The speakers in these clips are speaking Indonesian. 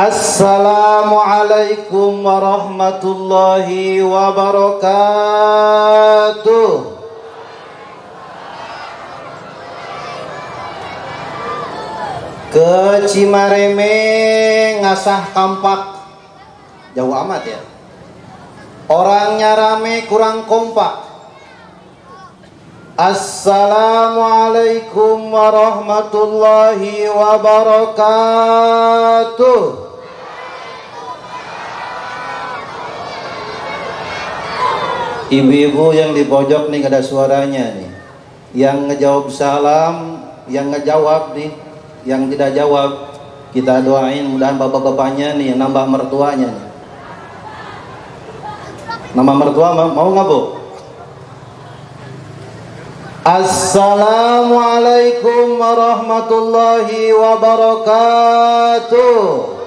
Assalamualaikum warahmatullahi wabarakatuh. Ke Cimareme ngasah kampak, jauh amat ya. Orangnya rame kurang kompak. Assalamualaikum warahmatullahi wabarakatuh. Ibu-ibu yang di pojok nih gak ada suaranya nih. Yang ngejawab salam, yang ngejawab nih, yang tidak jawab kita doain mudahan bapak-bapaknya nih nambah mertuanya nih. Nama mertua mau nggak bu? Assalamualaikum warahmatullahi wabarakatuh.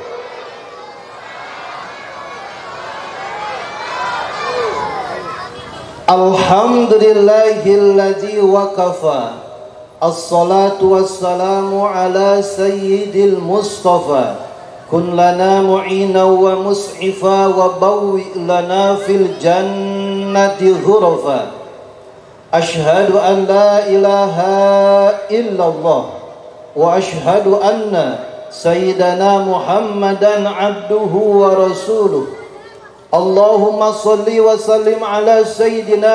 Alhamdulillahilladzi waqafa. Assalatu wassalamu ala sayyidil mustafa. Kun lana mu'ina wa mus'ifa wa bawwi lana fil jannati ghurafa. Ashhadu an la ilaha illallah wa ashhadu anna sayyidana Muhammadan abduhu wa rasuluh. Allahumma salli wa sallim ala sayyidina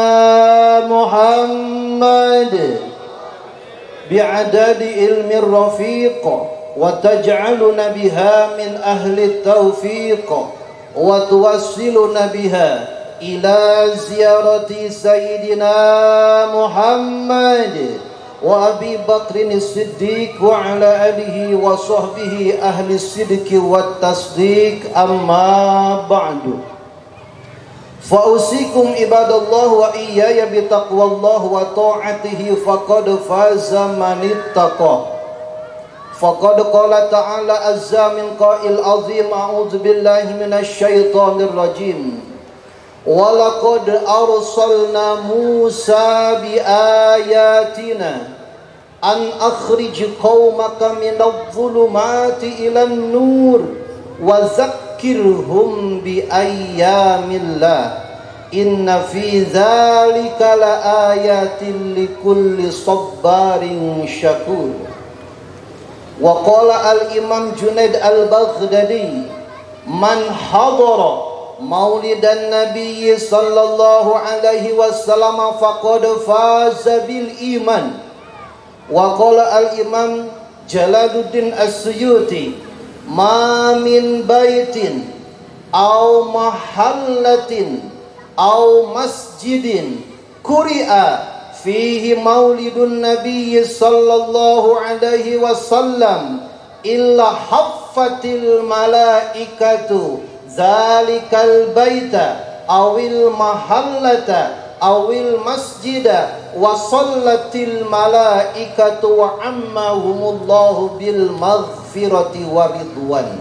Muhammad bi'adadi ilmi rafiq wa taj'aluna biha min ahli taufiq wa tuwassiluna biha ila ziyarati sayyidina Muhammad wa Abi Bakrin Siddiq wa ala alihi wa sahbihi ahli sidqi wa tasdiq, amma ba'du. Fa usikum ibadallah wa iyaya bi taqwallah wa ta'atihi faqad faza man ittaqa. Faqad qala ta'ala azza min qa'il azim, a'udzu billahi minasy syaithanir rajim. Walaqad arsalna Musa biayatina an akhrij qaumaka minadh-dhulumati ilan nur wa zakkirhum biayyamillah inna fi dzalika laayatin likulli sabbarin syakur. Wa qala al-Imam Junaid al-Baghdadi, man hadara maulidan Nabi sallallahu alaihi wasallam faqad faza bil iman. Wa qala al-Imam Jalaluddin As-Suyuti, ma min baitin aw mahallatin aw masjidin quri'a fihi maulidun Nabi sallallahu alaihi wasallam illa haffatil malaikatu zalikal baita awil mahallata awil masjida wa sallatil malaikatu wa ammahumullahu bil maghfirati wa ridwan.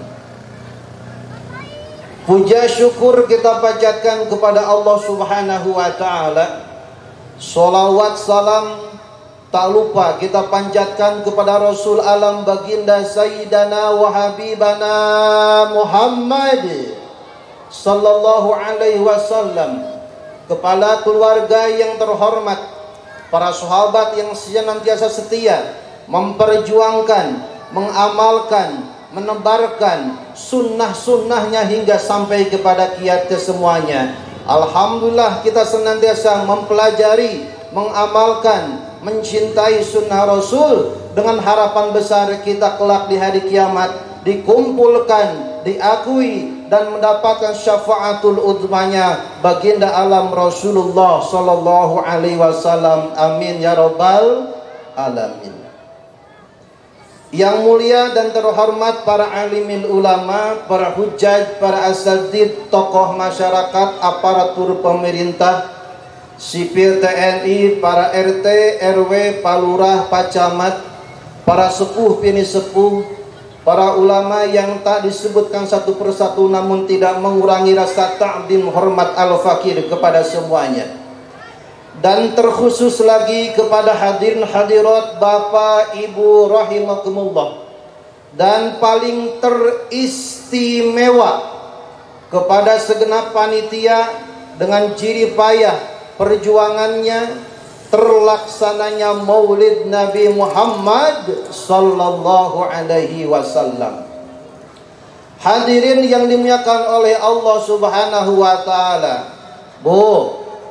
Puja syukur kita panjatkan kepada Allah Subhanahu wa taala. Salawat salam tak lupa kita panjatkan kepada Rasul alam baginda Sayyidana wa Habibana Muhammad sallallahu alaihi wasallam, kepala keluarga yang terhormat, para sahabat yang senantiasa setia memperjuangkan, mengamalkan, menebarkan sunnah-sunnahnya hingga sampai kepada kita semuanya. Alhamdulillah kita senantiasa mempelajari, mengamalkan, mencintai sunnah Rasul dengan harapan besar kita kelak di hari kiamat dikumpulkan, diakui dan mendapatkan syafaatul uzmanya baginda alam Rasulullah sallallahu alaihi wasallam. Amin ya rabbal alamin. Yang mulia dan terhormat para alimil ulama, para hujjaj, para asatidz, tokoh masyarakat, aparatur pemerintah, sipil TNI, para RT, RW, palurah, pacamat, para sepuh, pini sepuh, para ulama yang tak disebutkan satu persatu namun tidak mengurangi rasa ta'zim hormat al-fakir kepada semuanya. Dan terkhusus lagi kepada hadirin hadirat Bapak Ibu rahimakumullah, dan paling teristimewa kepada segenap panitia dengan jerih payah perjuangannya terlaksananya Maulid Nabi Muhammad sallallahu alaihi wasallam. Hadirin yang dimuliakan oleh Allah Subhanahu wa taala. Bu,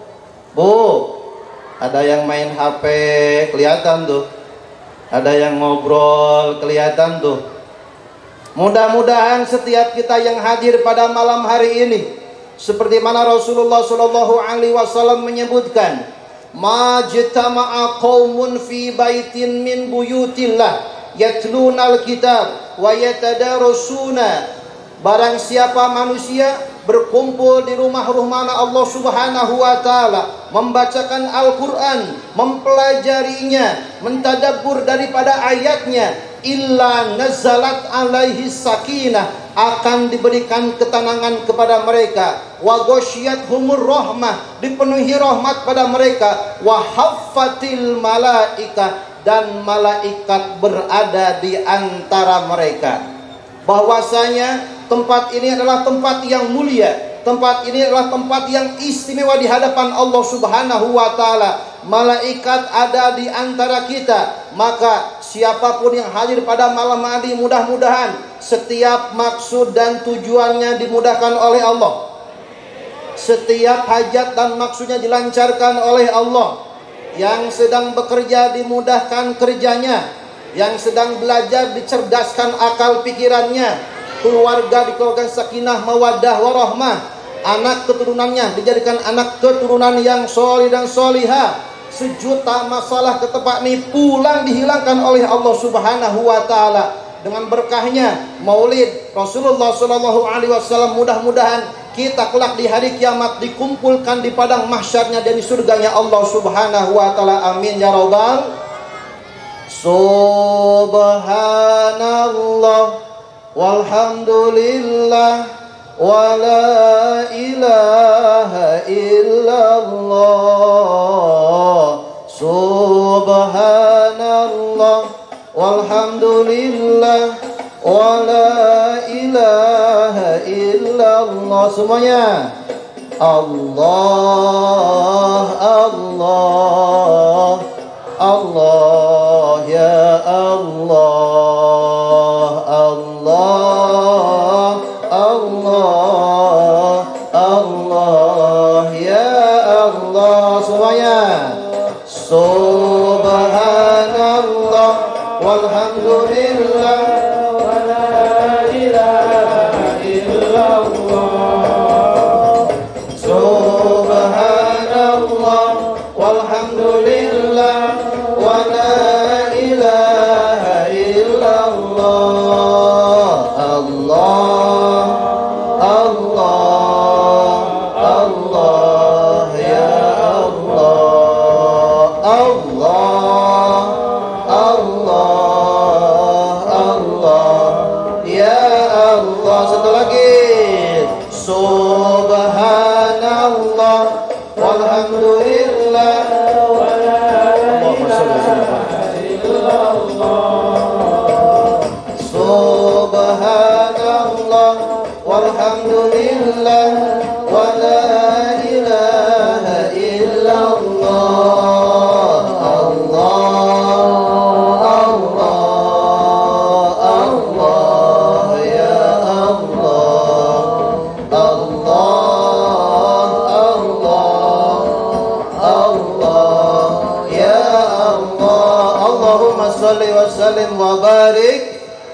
ada yang main HP kelihatan tuh. Ada yang ngobrol kelihatan tuh. Mudah-mudahan setiap kita yang hadir pada malam hari ini, seperti mana Rasulullah sallallahu alaihi wasallam menyebutkan, majtama'a qaumun fi baitin min buyutillah yatlunal kitab wa yatadarusuna. Barang siapa manusia berkumpul di rumah-rumah Allah Subhanahu wa taala, membacakan Al-Qur'an, mempelajarinya, mentadabbur daripada ayatnya, illa nazalat alaihi sakinah, akan diberikan ketenangan kepada mereka, wa ghasyiyatuhumur rahmah, dipenuhi rahmat pada mereka, wa haffatil malaikah, dan malaikat berada di antara mereka. Bahwasanya tempat ini adalah tempat yang mulia, tempat ini adalah tempat yang istimewa di hadapan Allah Subhanahu wa taala. Malaikat ada di antara kita. Maka siapapun yang hadir pada malam hari, mudah-mudahan setiap maksud dan tujuannya dimudahkan oleh Allah. Setiap hajat dan maksudnya dilancarkan oleh Allah. Yang sedang bekerja dimudahkan kerjanya, yang sedang belajar dicerdaskan akal pikirannya, keluarga dikeluarkan sakinah mawaddah warahmah, anak keturunannya dijadikan anak keturunan yang solih dan solihah, sejuta masalah ketepak ini pulang dihilangkan oleh Allah Subhanahu wa taala dengan berkahnya Maulid Rasulullah sallallahu alaihi wasallam. Mudah-mudahan kita kelak di hari kiamat dikumpulkan di padang mahsyarnya dan di surganya Allah Subhanahu wa taala. Amin ya rabbal. Subhanallah walhamdulillah wa la ilaha illallah. Subhanallah walhamdulillah wa la ilaha illallah. Semuanya Allah Allah Allah ya Allah Allah Allah Allah ya Allah. Semuanya subhanallah walhamdulillah wa la ilaha illallah. Subhanallah walhamdulillah wa la ilaha illallah. Allah Allah Allah ya Allah Allah Allah Allah ya Allah. Satu lagi subhanallah walhamdulillah wa la ilaha illallah. Subhanallah walhamdulillah wa la ilaha illallah. Allah Allah Allah ya Allah Allah Allah ya Allah. Allahumma salli wa sallim wa barik.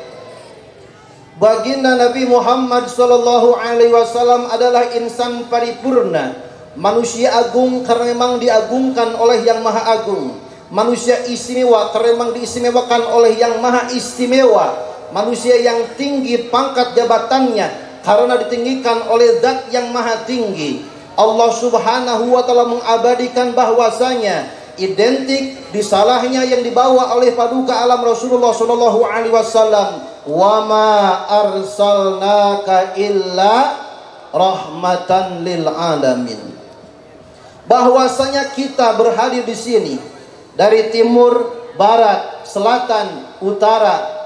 Baginda Nabi Muhammad sallallahu alaihi wasallam adalah insan paripurna, manusia agung karena memang diagungkan oleh yang maha agung, manusia istimewa karena memang diistimewakan oleh yang maha istimewa, manusia yang tinggi pangkat jabatannya karena ditinggikan oleh zat yang maha tinggi. Allah Subhanahu wa taala mengabadikan bahwasanya identik disalahnya yang dibawa oleh paduka alam Rasulullah sallallahu alaihi wasallam, wa ma arsalnaka illa rahmatan lil alamin. Bahwasanya kita berhadir di sini dari timur, barat, selatan, utara,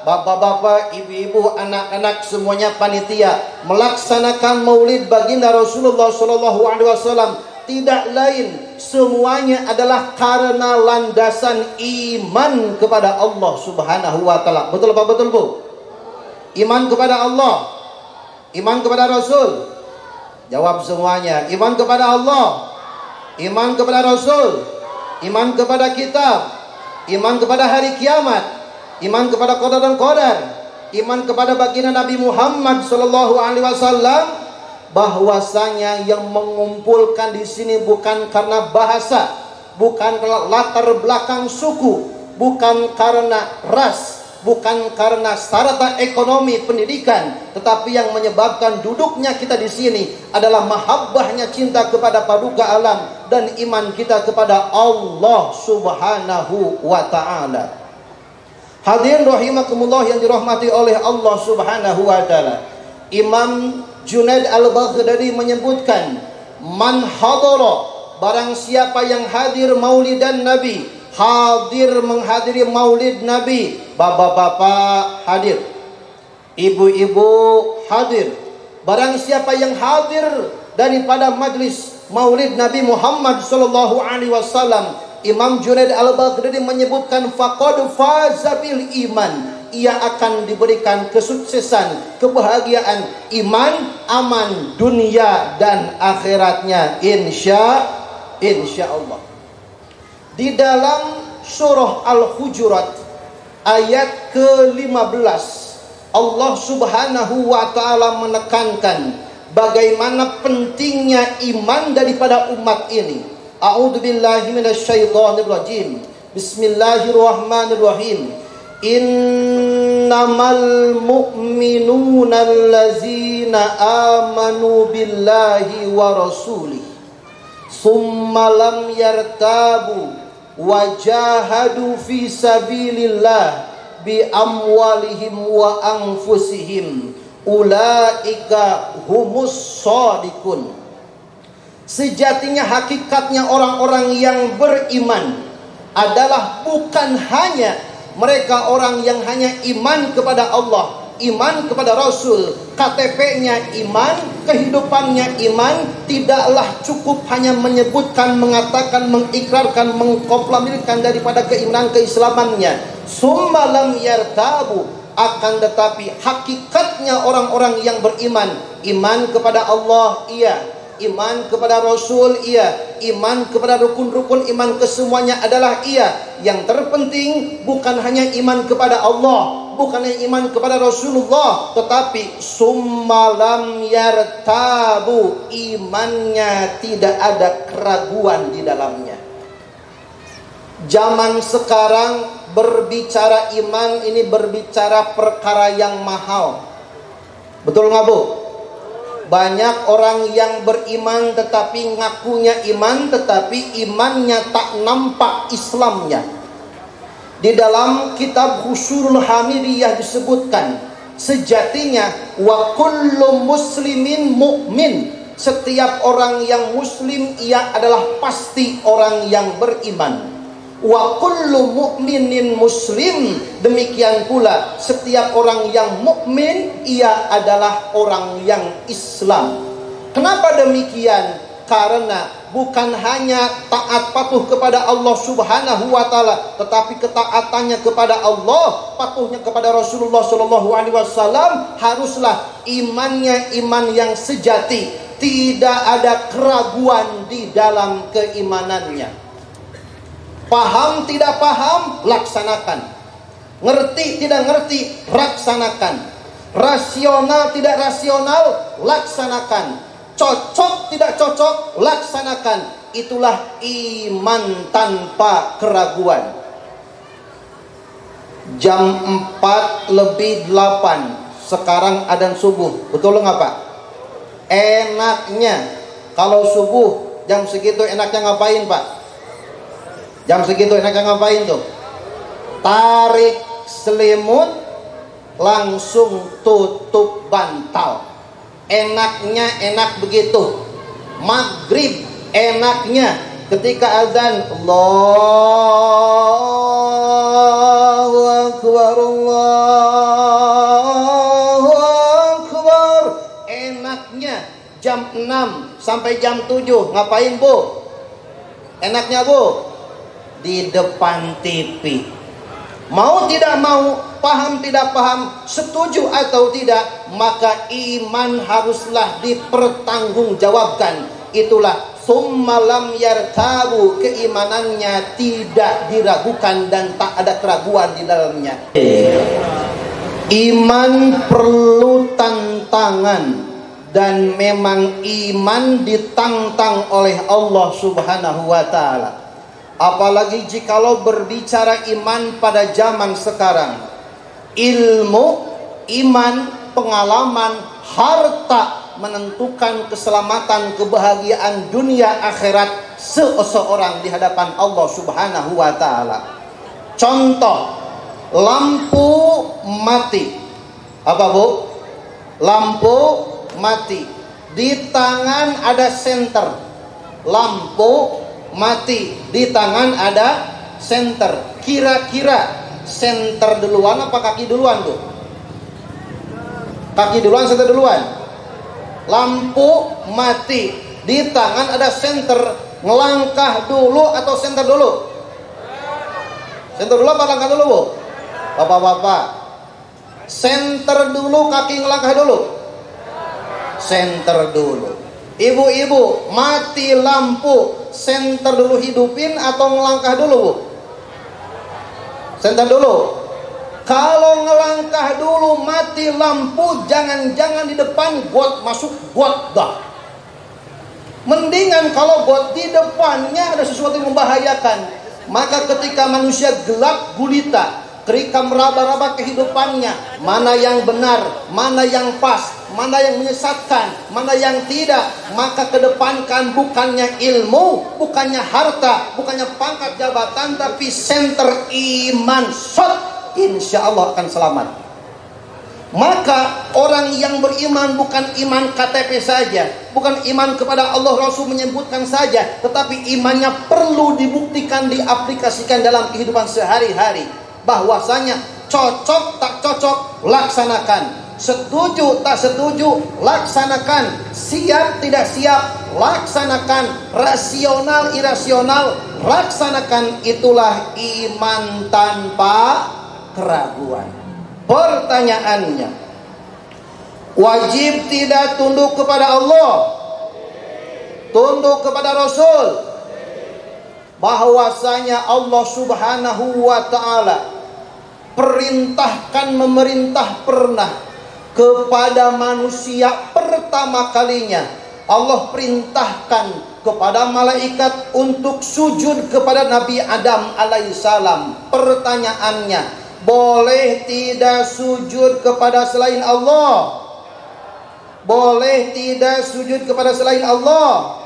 bapak-bapak, ibu-ibu, anak-anak semuanya panitia melaksanakan maulid baginda Rasulullah Shallallahu Alaihi Wasallam tidak lain semuanya adalah karena landasan iman kepada Allah Subhanahu Wa Taala. Betul Pak? Betul Bu? Iman kepada Allah, iman kepada Rasul. Jawab semuanya. Iman kepada Allah, iman kepada Rasul, iman kepada kitab, iman kepada hari kiamat, iman kepada qadar dan qadar, iman kepada baginda Nabi Muhammad Sallallahu Alaihi Wasallam. Bahwasanya yang mengumpulkan di sini bukan karena bahasa, bukan karena latar belakang suku, bukan karena ras, bukan karena strata ekonomi pendidikan, tetapi yang menyebabkan duduknya kita di sini adalah mahabbahnya cinta kepada paduka alam dan iman kita kepada Allah Subhanahu wa Ta'ala. Hadirin rahimakumullah yang dirahmati oleh Allah Subhanahu wa Ta'ala. Imam Junaid Al-Baghdadi menyebutkan, man hadara, barang siapa yang hadir maulidan Nabi, hadir menghadiri maulid Nabi, bapak-bapak hadir, ibu-ibu hadir, barang siapa yang hadir daripada majlis maulid Nabi Muhammad sallallahu alaihi wasallam, Imam Junaid Al-Baghdadi menyebutkan faqad faza bil iman, ia akan diberikan kesuksesan, kebahagiaan, iman, aman dunia dan akhiratnya, insya Allah. Di dalam surah Al-Hujurat ayat ke-15, Allah Subhanahu wa Ta'ala menekankan bagaimana pentingnya iman daripada umat ini. A'udzubillahi minasyaitonirrajim. Bismillahirrahmanirrahim. Innamal mu'minuna allazina amanu billahi wa rasulih summa lam yartabu wa jahadu fi sabilillah bi amwalihim wa anfusihim ulaika humus shadiqun. Sejatinya hakikatnya orang-orang yang beriman adalah bukan hanya mereka orang yang hanya iman kepada Allah, iman kepada Rasul, KTP-nya iman, kehidupannya iman, tidaklah cukup hanya menyebutkan, mengatakan, mengikrarkan, mengkoklamirkan daripada keimanan keislamannya. Summa lam yartabu, akan tetapi hakikatnya orang-orang yang beriman, iman kepada Allah iya, iman kepada Rasul iya, iman kepada rukun-rukun iman kesemuanya adalah iya. Yang terpenting bukan hanya iman kepada Allah, bukan hanya iman kepada Rasulullah, tetapi summalam yartabu, imannya tidak ada keraguan di dalamnya. Zaman sekarang berbicara iman ini berbicara perkara yang mahal. Betul nggak Bu? Banyak orang yang beriman tetapi ngakunya iman, tetapi imannya tak nampak Islamnya. Di dalam kitab Husulul Hamidiyah disebutkan, sejatinya wa kullu muslimin mu'min, setiap orang yang muslim ia adalah pasti orang yang beriman. Wa kullu mu'minin muslim, demikian pula setiap orang yang mukmin ia adalah orang yang Islam. Kenapa demikian? Karena bukan hanya taat patuh kepada Allah Subhanahu wa Ta'ala, tetapi ketaatannya kepada Allah, patuhnya kepada Rasulullah Sallallahu Alaihi Wasallam haruslah imannya iman yang sejati, tidak ada keraguan di dalam keimanannya. Paham tidak paham, laksanakan. Ngerti tidak ngerti, laksanakan. Rasional tidak rasional, laksanakan. Cocok tidak cocok, laksanakan. Itulah iman tanpa keraguan. Jam 4:08 sekarang adzan subuh. Betul nggak Pak? Enaknya kalau subuh jam segitu enaknya ngapain Pak? Jam segitu enaknya ngapain tuh? Tarik selimut, langsung tutup bantal. Enaknya enak begitu. Maghrib enaknya ketika azan Allahu Akbar, Allah sampai jam 7. Ngapain Bu? Enaknya Bu? Di depan TV. Mau tidak mau, paham tidak paham, setuju atau tidak, maka iman haruslah dipertanggungjawabkan. Itulah summa lam yartabu, keimanannya tidak diragukan dan tak ada keraguan di dalamnya. Iman perlu tantangan, dan memang iman ditantang oleh Allah Subhanahu wa ta'ala. Apalagi jikalau berbicara iman pada zaman sekarang, ilmu, iman, pengalaman, harta menentukan keselamatan, kebahagiaan dunia akhirat seseorang di hadapan Allah Subhanahu wa ta'ala. Contoh, lampu mati. Apa Bu? Lampu mati. Di tangan ada senter. Lampu mati. Di tangan ada senter. Kira-kira senter duluan apa kaki duluan Bu? Kaki duluan, senter duluan? Lampu mati, di tangan ada senter, ngelangkah dulu atau senter dulu? Senter dulu apa langkah dulu Bu? Bapak-bapak, senter dulu, kaki ngelangkah dulu? Senter dulu. Ibu-ibu, mati lampu, senter dulu hidupin atau ngelangkah dulu Bu? Senter dulu. Kalau ngelangkah dulu mati lampu, jangan-jangan di depan got, masuk got dah. Mendingan kalau got di depannya ada sesuatu yang membahayakan. Maka ketika manusia gelap gulita, ketika meraba-raba kehidupannya, mana yang benar, mana yang pas, mana yang menyesatkan, mana yang tidak, maka kedepankan bukannya ilmu, bukannya harta, bukannya pangkat jabatan, tapi senter iman. Insya Allah akan selamat. Maka orang yang beriman bukan iman KTP saja, bukan iman kepada Allah Rasul menyebutkan saja, tetapi imannya perlu dibuktikan, diaplikasikan dalam kehidupan sehari-hari. Bahwasanya cocok tak cocok, laksanakan. Setuju tak setuju, laksanakan. Siap tidak siap, laksanakan. Rasional irasional, laksanakan. Itulah iman tanpa keraguan. Pertanyaannya, wajib tidak tunduk kepada Allah, tunduk kepada Rasul? Bahwasanya Allah Subhanahu wa ta'ala perintahkan, memerintah pernah kepada manusia pertama kalinya. Allah perintahkan kepada malaikat untuk sujud kepada Nabi Adam alaihissalam. Pertanyaannya, boleh tidak sujud kepada selain Allah? Boleh tidak sujud kepada selain Allah?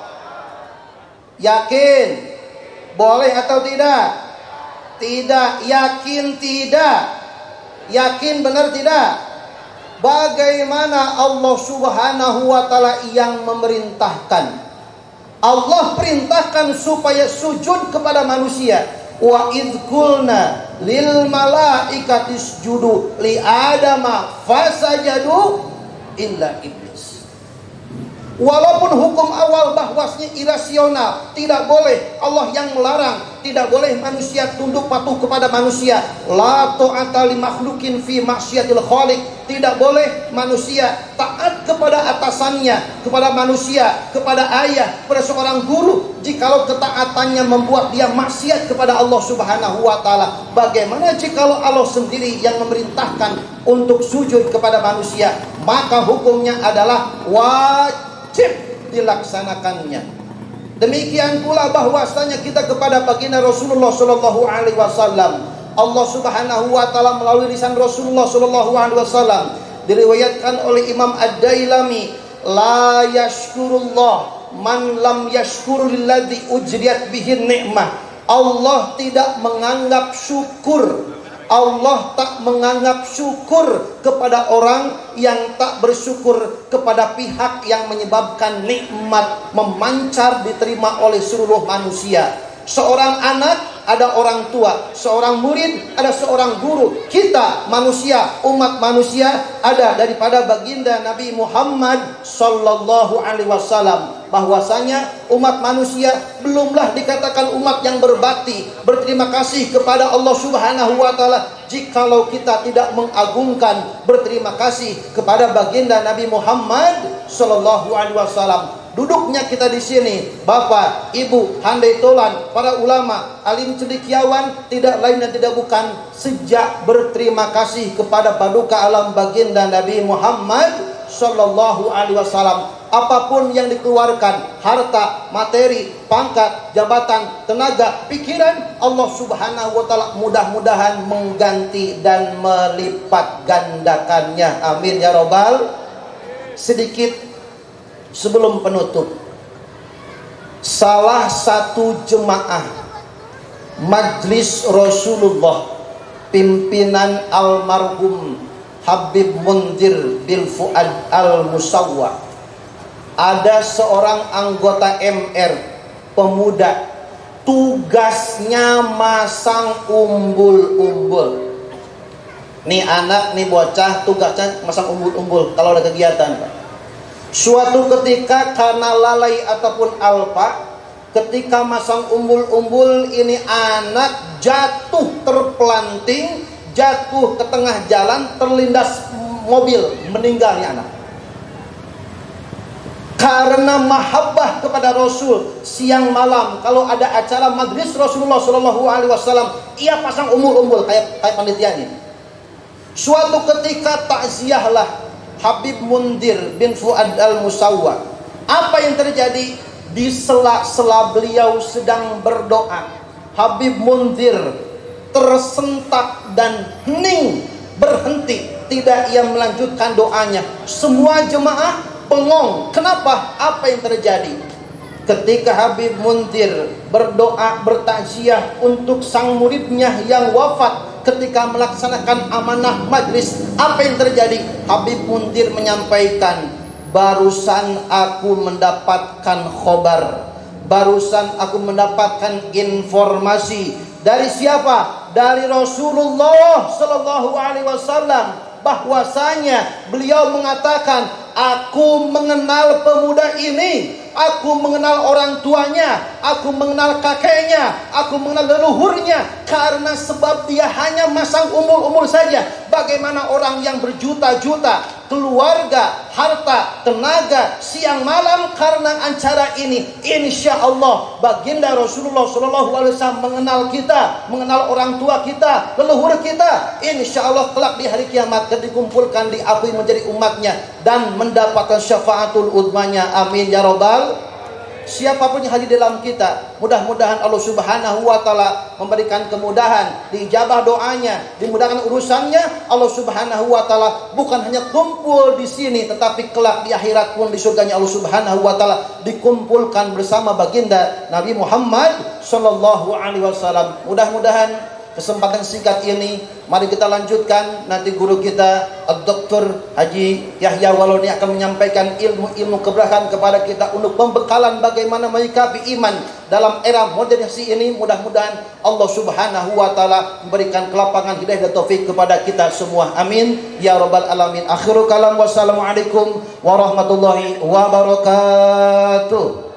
Yakin? Boleh atau tidak? Tidak. Yakin tidak? Yakin benar tidak? Bagaimana Allah Subhanahu wa ta'ala yang memerintahkan? Allah perintahkan supaya sujud kepada manusia. Wa idh qulna lil malaikati isjudu li adama fasajadu illa iblis. Walaupun hukum awal bahwasanya irasional, tidak boleh, Allah yang melarang, tidak boleh manusia tunduk patuh kepada manusia. La ta'ata li makhlukin fi maksiatil khaliq. Tidak boleh manusia taat kepada atasannya, kepada manusia, kepada ayah, kepada seorang guru, jikalau ketaatannya membuat dia maksiat kepada Allah Subhanahu wa ta'ala. Bagaimana jikalau Allah sendiri yang memerintahkan untuk sujud kepada manusia? Maka hukumnya adalah wajib dilaksanakannya. Demikian pula bahwasanya kita kepada baginda Rasulullah sallallahu alaihi wasallam, Allah Subhanahu wa ta'ala melalui lisan Rasulullah sallallahu alaihi wasallam diriwayatkan oleh Imam Ad-Dailami, la yashkurullah man lam yashkur lilladzi ujriyat bihi ni'mah. Allah tidak menganggap syukur, Allah tak menganggap syukur kepada orang yang tak bersyukur kepada pihak yang menyebabkan nikmat memancar diterima oleh seluruh manusia. Seorang anak ada orang tua, seorang murid ada seorang guru. Kita manusia, umat manusia ada daripada baginda Nabi Muhammad sallallahu alaihi wasallam. bahwasanya umat manusia belumlah dikatakan umat yang berbakti, berterima kasih kepada Allah Subhanahu wa taala jikalau kita tidak mengagungkan berterima kasih kepada baginda Nabi Muhammad sallallahu alaihi wasallam. Duduknya kita di sini, Bapak, Ibu, handai tolan, para ulama, alim cendekiawan, tidak lain dan tidak bukan sejak berterima kasih kepada paduka alam baginda Nabi Muhammad sallallahu alaihi wasallam. Apapun yang dikeluarkan, harta, materi, pangkat, jabatan, tenaga, pikiran, Allah Subhanahu wa taala mudah-mudahan mengganti dan melipat gandakannya. Amin ya robbal. Sedikit sebelum penutup, salah satu jemaah Majlis Rasulullah pimpinan almarhum Habib Munzir bin Fuad Al-Musawwa, ada seorang anggota MR pemuda, tugasnya masang umbul-umbul. Nih anak, nih bocah, tugasnya masang umbul-umbul kalau ada kegiatan, Pak. Suatu ketika karena lalai ataupun alpa, ketika masang umbul-umbul ini anak jatuh terpelanting, jatuh ke tengah jalan, terlindas mobil, meninggalnya anak. Karena mahabbah kepada Rasul, siang malam kalau ada acara majlis Rasulullah Shallallahu Alaihi Wasallam, ia pasang umbul-umbul kayak panitia ini. Suatu ketika takziahlah Habib Munzir bin Fuad Al-Musawwa. Apa yang terjadi? Di sela-sela beliau sedang berdoa, Habib Munzir tersentak dan hening, berhenti, tidak ia melanjutkan doanya. Semua jemaah bengong. Kenapa? Apa yang terjadi? Ketika Habib Munzir berdoa bertakziah untuk sang muridnya yang wafat ketika melaksanakan amanah majlis, apa yang terjadi? Habib Munzir menyampaikan, barusan aku mendapatkan khobar, barusan aku mendapatkan informasi. Dari siapa? Dari Rasulullah Sallallahu Alaihi Wasallam, bahwasanya beliau mengatakan, aku mengenal pemuda ini, aku mengenal orang tuanya, aku mengenal kakeknya, aku mengenal leluhurnya, karena sebab dia hanya masang umbul-umbul saja. Bagaimana orang yang berjuta-juta, keluarga, harta, tenaga, siang malam karena acara ini. Insya Allah baginda Rasulullah SAW mengenal kita, mengenal orang tua kita, leluhur kita. Insya Allah kelak di hari kiamat dikumpulkan, diakui menjadi umatnya dan mendapatkan syafaatul udmanya. Amin ya robbal. Siapapun yang hadir dalam kita, mudah-mudahan Allah Subhanahu wa taala memberikan kemudahan, diijabah doanya, dimudahkan urusannya. Allah Subhanahu wa taala bukan hanya kumpul di sini, tetapi kelak di akhirat pun di surganya Allah Subhanahu wa taala dikumpulkan bersama baginda Nabi Muhammad sallallahu alaihi wasallam. Mudah-mudahan kesempatan singkat ini, mari kita lanjutkan. Nanti guru kita Dr. Haji Yahya Waloni akan menyampaikan ilmu-ilmu keberkahan kepada kita untuk pembekalan bagaimana menyikapi iman dalam era modernisasi ini. Mudah-mudahan Allah Subhanahu wa taala memberikan kelapangan hidayah dan taufik kepada kita semua. Amin ya rabbal alamin. Akhirul kalam, wassalamualaikum warahmatullahi wabarakatuh.